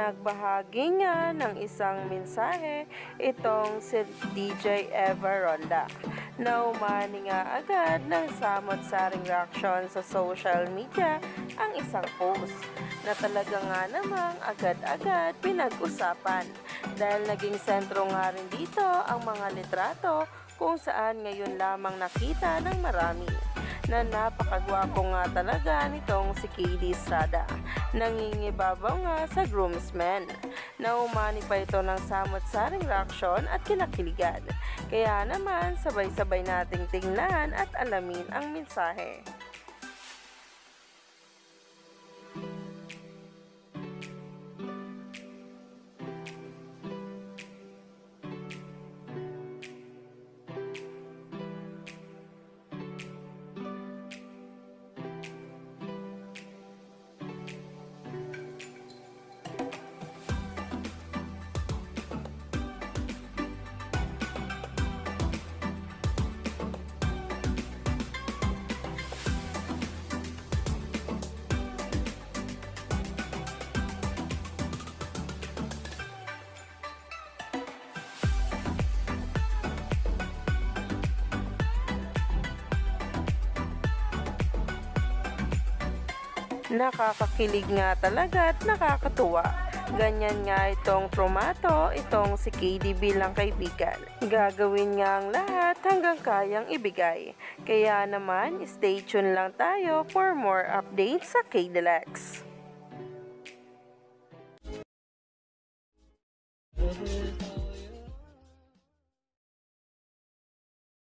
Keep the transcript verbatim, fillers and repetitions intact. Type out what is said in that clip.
Nagbahagi nga ng isang mensahe itong si D J Eva Ronda na umani nga agad ng samot-saring reaksyon sa social media ang isang post na talaga nga namang agad-agad pinag-usapan dahil naging sentro nga rin dito ang mga litrato kung saan ngayon lamang nakita ng marami na napakagwapo nga talaga nitong si K D Estrada. Nangingibabaw nga sa groomsmen. Naumani pa ito ng samot-saring reaksyon at kinakiligan. Kaya naman sabay-sabay nating tingnan at alamin ang mensahe. Nakakakilig nga talaga at nakakatuwa. Ganyan nga itong trumato, itong si K D bilang kaibigan. Gagawin nga ang lahat hanggang kayang ibigay. Kaya naman, stay tuned lang tayo for more updates sa K D L X.